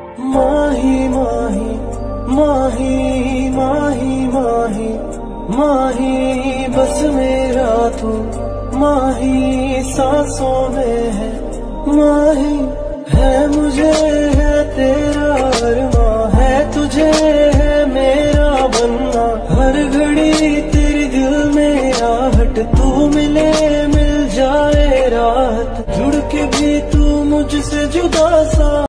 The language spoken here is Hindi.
माही माही माही माही माही माही बस मेरा तू माही सांसों में है माही है मुझे है तेरा अरमां है तुझे है मेरा बनना हर घड़ी तेरे दिल में आहट तू मिले मिल जाए राहत जुड़ के भी तू मुझसे जुदा सा